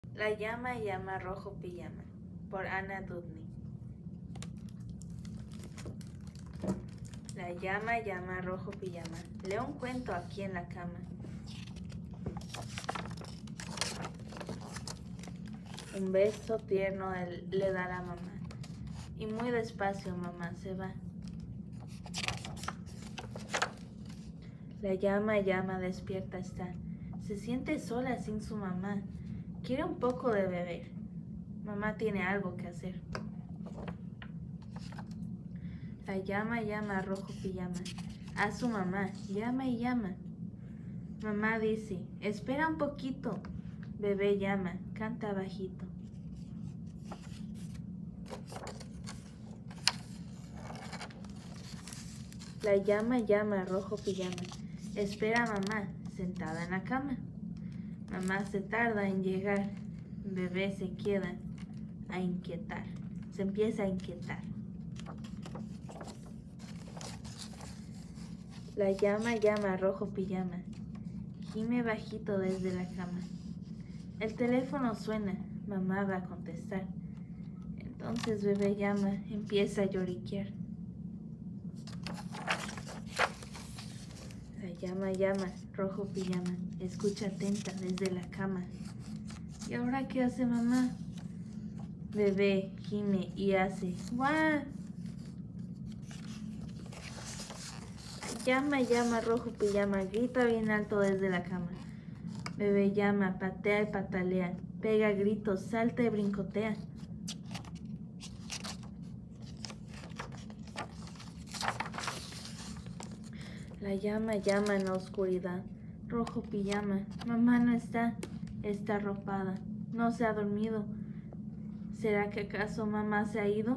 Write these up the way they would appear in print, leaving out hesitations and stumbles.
La llama llama rojo pijama, por Anna Dudney. La llama llama rojo pijama, leo un cuento aquí en la cama. Un beso tierno le da la mamá, y muy despacio mamá se va. La llama despierta está, se siente sola sin su mamá, quiere un poco de beber, mamá tiene algo que hacer. La llama rojo pijama, a su mamá, llama y llama. Mamá dice, espera un poquito, bebé llama, canta bajito. La llama rojo pijama, espera a mamá, sentada en la cama. Mamá se tarda en llegar, bebé se queda a inquietar, se empieza a inquietar. La llama rojo pijama, gime bajito desde la cama. El teléfono suena, mamá va a contestar. Entonces bebé llama, empieza a lloriquear. La llama rojo pijama, escucha atenta desde la cama. ¿Y ahora qué hace mamá? Bebé gime y hace ¡guau! Llama rojo pijama, grita bien alto desde la cama. Bebé llama, patea y patalea, pega gritos, salta y brincotea. La llama en la oscuridad, rojo pijama, mamá no está, está arropada, no se ha dormido. ¿Será que acaso mamá se ha ido?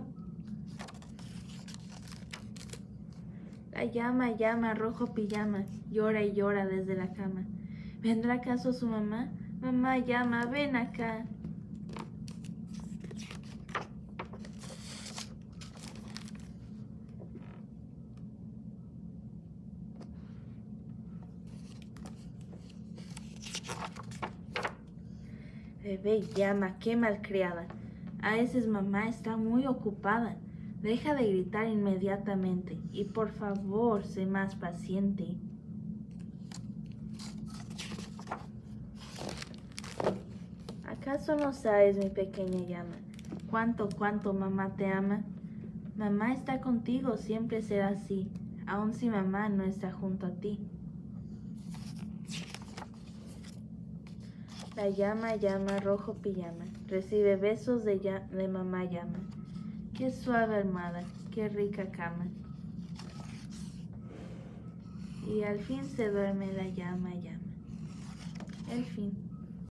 La llama rojo pijama, llora y llora desde la cama. ¿Vendrá acaso su mamá? Mamá llama, ven acá. Bebé llama, qué malcriada. A veces mamá está muy ocupada. Deja de gritar inmediatamente y por favor, sé más paciente. ¿Acaso no sabes, mi pequeña llama, cuánto mamá te ama? Mamá está contigo, siempre será así, aun si mamá no está junto a ti. La llama rojo pijama, recibe besos de mamá llama. Qué suave almohada, qué rica cama. Y al fin se duerme la llama. El fin.